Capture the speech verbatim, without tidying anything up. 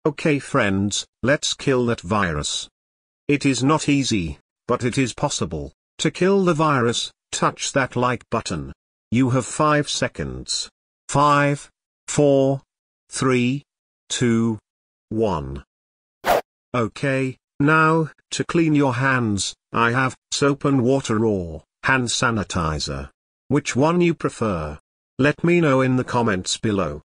Okay friends, let's kill that virus. It is not easy, but it is possible. To kill the virus, touch that like button. You have five seconds. Five, four, three, two, one. Okay, now, to clean your hands, I have soap and water or hand sanitizer. Which one you prefer? Let me know in the comments below.